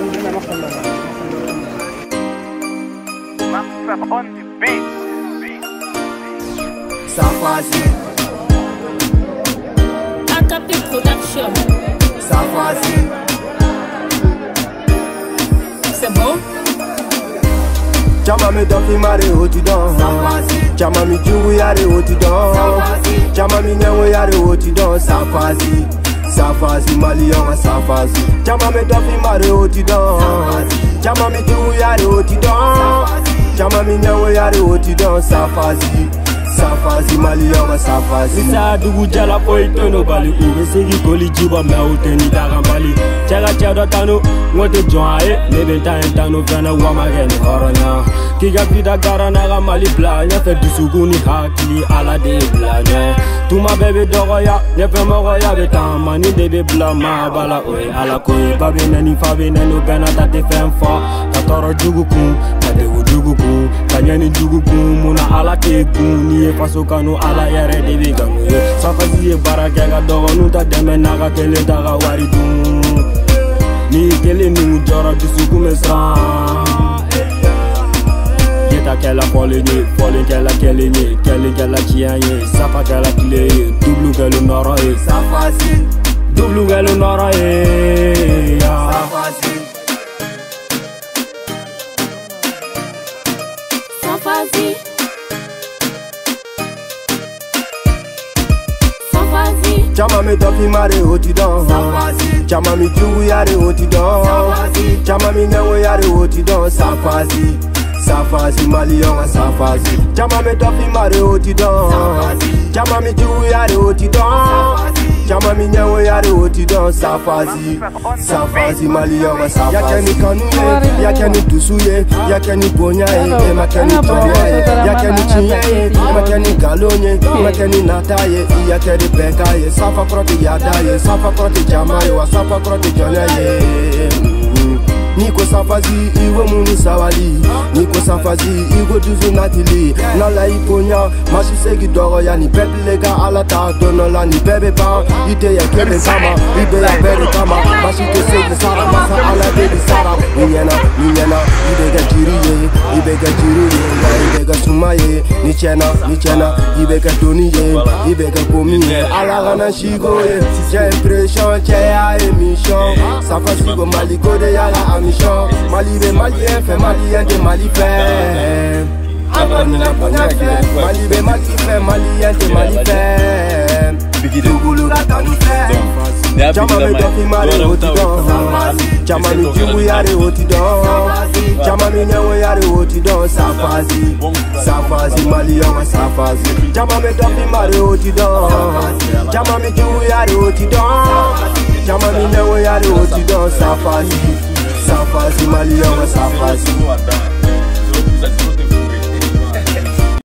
Safazi Akapi Production. Safazi C'est bon? Chama me dofi mare otidon Safazi Chama mi jungu yare otidon Safazi Chama mi nyango yare otidon Safazi Safazi maliyonga Safazi Chama me dofi mare otidon Safazi Chama mi jungu yare otidon Safazi Chama mi nyango yare otidon Safazi Safazi maliyonga Safazi Isa dugu jala poito no bali ube segi koli jiba me uteni daga bali Chaga chado tano ngote joae nebe tano fana wama geni horonya Kiga vida garana ga mali blanya fe disuguni hakili ala de blanya Tuma bebe dogoya nefe mogoya betama ni debe blama bala oe ala koe babe nani fabe nani bena tate fenfa Katoro jugu kun kade ujugu kun kanyani jugu kun muna ala te kun ni faso kanu ala yare debi kanu ye Safazi ye barake ga dogo nuta deme naga kele daga wari dun Ni kele ni ujora dusuku mesra Yeta kela fole kela kele nye Kele kela chia ye Safa kela kile ye Dublu kelu noro ye Safazi Dublu kelu noro ye Safazi Safazi Safazi Chama me dofi mare otidon Safazi Chama mi jungu yare otidon Safazi Chama mi nyango yare otidon Safazi Safazi maliyonga Safazi Chama me dofi mare otidon Safazi Chama mi jungu yare otidon Safazi Chama mi nyango yare otidon Safazi Safazi maliyonga Safazi Yakeni kanuye, yakeni dusuye Yakeni bonyaye, makeni tonyaye Yakeni chinyaye, makeni galonye Makeni nataye, yakeni bekaye Safa krote yadaye, safa krote jamaye Wa safa krote jonyaye Niko Safazi, iwe muni sawali Niko Safazi, iwe duzu natili Nala iponya, mashi segi dogo ya ni pepe lega alata Donola ni bebe pa, ite ya kebe kama Ibe ya bebe kama, mashi te segi sara Masa ala baby sara Ninyena, ibega jiriye Ibega jiriye, ibega sumaye Nichena, ibega doniye Ibega gomiye, ala gana shigoye J'ai impression, j'ai a émission Safazi go maliko de yala mission Malibe malien fait malien de Mali fait Malibe Mali fait malien de Mali fait Tugulu gata nous fait Chama me dofi mare otidon Chama mi jungu yare otidon Chama mi nyango yare otidon Safazi Safazi maliyonga Safazi Chama me dofi mare otidon Chama mi jungu yare otidon Chama mi nyango yare otidon Safazi Safazi maliyonga Safazi